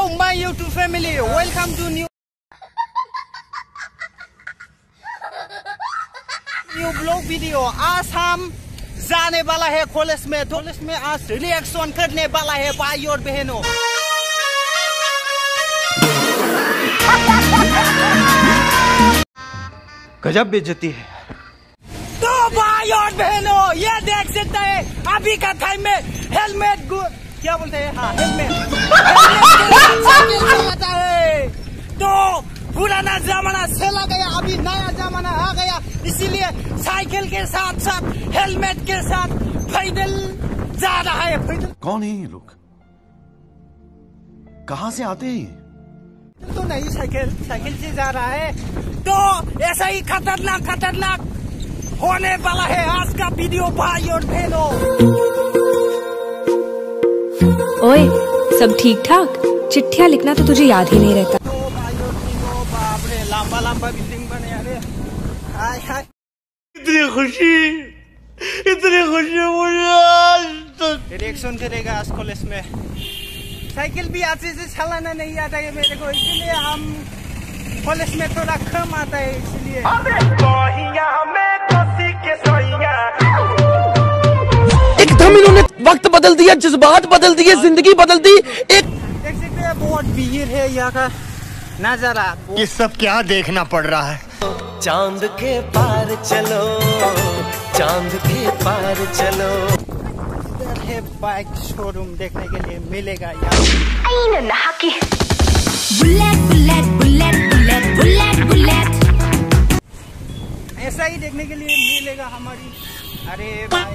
my YouTube family, welcome to new blog video. आज हम जाने वाला है कॉलेज में आज रिएक्शन करने वाला है भाई और बहनों। गजब बेइज्जती है। तो भाई और बहनों ये देख सकते हैं अभी का टाइम में हेलमेट क्या बोलते हैं, हाँ हेलमेट है। तो पुराना जमाना चला गया, अभी नया जमाना आ गया, इसीलिए साइकिल के साथ साथ हेलमेट के साथ पैदल जा रहा है। पैदल कौन है ये लोग, कहाँ से आते हैं? तो नहीं, साइकिल से जा रहा है। तो ऐसा ही खतरनाक होने वाला है आज का वीडियो भाई और बहनों। ओए सब ठीक ठाक? चिट्ठियाँ लिखना तो तुझे याद ही नहीं रहता। तो भाई और बहनों, बाप रे लंबा बिल्डिंग बने यार। हाय इतनी खुशी मुझे आज। रिएक्शन करेगा आज कॉलेज में। साइकिल भी अच्छे से चलाना नहीं आता है मेरे को, इसलिए हम कॉलेज में थोड़ा कम आता है, इसलिए एकदम इन्होंने वक्त बदल दिया, जज्बात बदल दिए, जिंदगी बदल दी। एक देख सकते हैं बहुत भीड़ है यहाँ का नजारा। ये सब क्या देखना पड़ रहा है। चांद के पार चलो, चांद के पार चलो। इधर है बाइक शोरूम, देखने के लिए मिलेगा यहाँ। ऐसा ही देखने के लिए मिलेगा हमारी। अरे भाई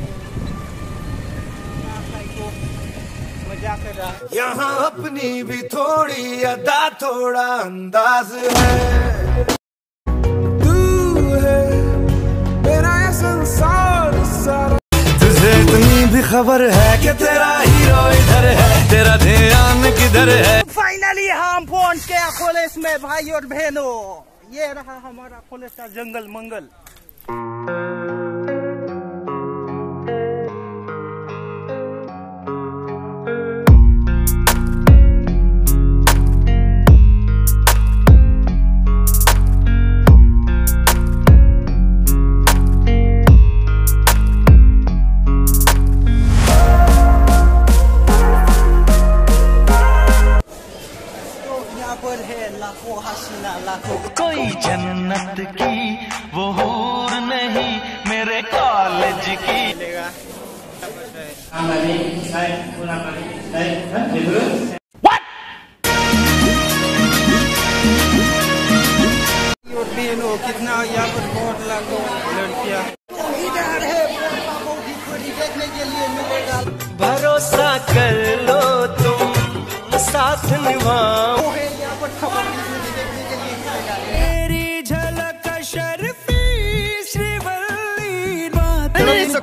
को मजाक कर रहा है। यहाँ अपनी भी थोड़ी अदा, थोड़ा अंदाज है। तू है मेरा ये संसार सारा, तुझे इतनी भी खबर है कि तेरा हीरो इधर है, तेरा ध्यान किधर है। फाइनली हम पहुंच गए कॉलेज में भाई और बहनों। ये रहा हमारा कॉलेज का जंगल मंगल। लाखों हसीना लाखों, कोई जन्नत की वो हूर नहीं मेरे कॉलेज की। कितना यहाँ पर बहुत लाखों लड़कियाँ इधर है, देखने के लिए मिलेगा। भरोसा कर लो तुम, साथ निभाओ। मेरी झलक शर्फी श्रीवल्ली बात।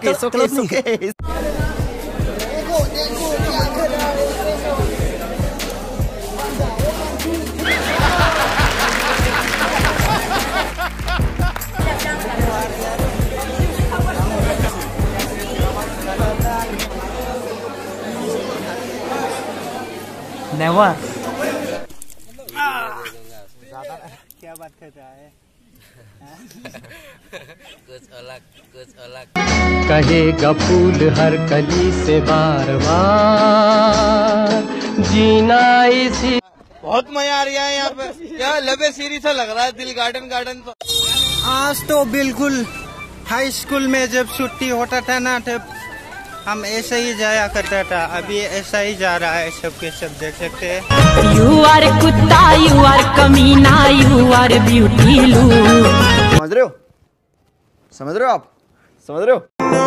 नेवर क्या बात कर रहा है। कुछ अलग कहेगा फूल हर कली से बार बार जीना इसी। बहुत मजा आ रहा है यहाँ पे, क्या लबे सीरी सा लग रहा है, दिल गार्डन। तो आज तो बिल्कुल हाई स्कूल में जब छुट्टी होता था ना, तब हम ऐसे ही जाया करता था। अभी ऐसा ही जा रहा है, सबके सब देख सकते हैं। यू आर कुत्ता, यू आर कमीना, यू आर ब्यूटी लू। समझ रहे हो आप समझ रहे हो।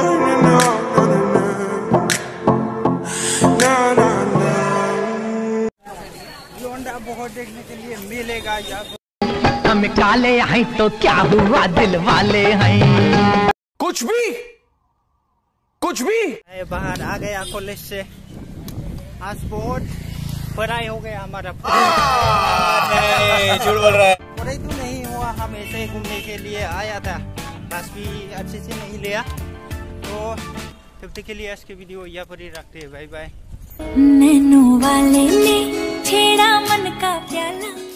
लोंडा बहुत देखने के लिए मिलेगा यहाँ। हम काले हैं तो क्या हुआ, दिल वाले हैं। कुछ भी बाहर आ गया कॉलेज से। आज बहुत पढ़ाई हो गया हमारा। झूठ बोल रहा है। पढ़ाई तो नहीं हुआ, हम ऐसे ही घूमने के लिए आया था, बस भी अच्छे से नहीं लिया। तो तब तक के लिए आज के वीडियो यहाँ पर ही रखते हैं। Bye bye. नैनो वाले ने छेड़ा जाला